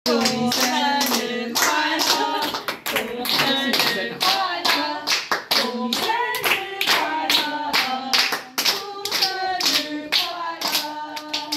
祝你生日快乐，祝你生日快乐，祝你生日快乐，祝生日快乐。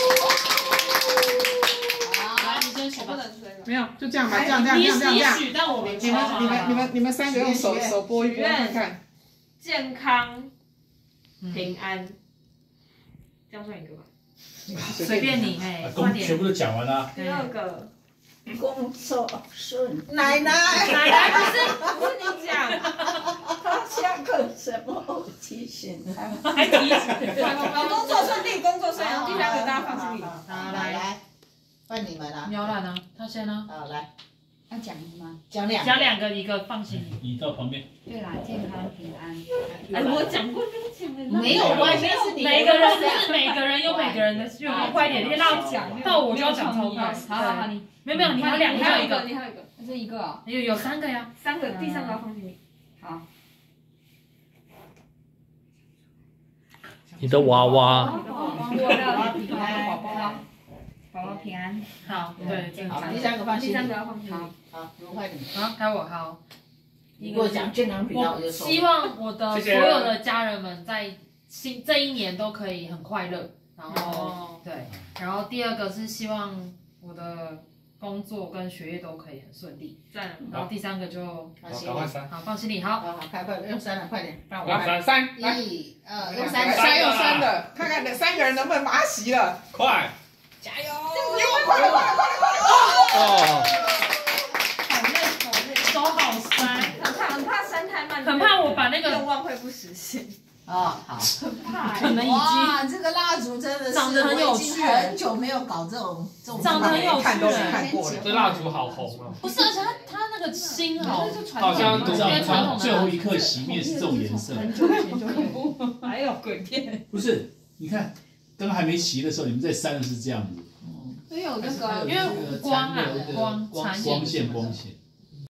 来，你先许吧。 没有，就这样吧，这样。 你许，但我没你们3个用手拨一拨看看。 健康、平安，这样算一个吧。 随便你，哎，快点。 全部都讲完了。 第2个， 工作顺， 奶奶不是你讲， 他下课什么提醒他？ 还提醒。 工作顺利，工作顺利。第3个大家放心里。 好，来，换你们了。 苗兰呢？他先呢？ 好，来， 要讲吗？ 讲2个。 讲2个，一个放心里。 移到旁边。 对啦，健康平安。 哎，我讲过跟讲了。 没有关系，是你。 每个人有每个人的愿望，快点，你让到我就要讲超快。 好，你没有，你还有2个，还有一个， 你还有一个， 这是一个哦。 有3个呀。 3个，第3个要放心里。 好。 你的娃娃。 我的平安，宝宝平安。 好，对，健康。 第3个放心。 第3个要放心里。 好，如快点。 好，该我好。 你给我讲健康平安，我就说。 希望我的所有的家人们在这一年都可以很快乐，然后对，然后第2个是希望我的工作跟学业都可以很顺利，然后第3个就好放心里，好， 快用3了，快点，让我来3， 1、2，用 3用3的，看看3个人能不能把它洗了， 快， 加油！ 快了！ 哦。 手好酸， 很怕3太慢， 很怕我把那个愿望会不实现。 哦，好， 很怕。 可能已经哇，这个蜡烛真的是长得很有趣， 很久没有搞这种长得很有趣， 看都没看过了。 这蜡烛好红哦。 不是，而且它那个心好像知道最后一刻熄灭是这种颜色。 很久以前就恐怖，还有鬼片。 不是，你看灯还没熄的时候，你们在3是这样子。 因为有那个， 因为光啊，光线。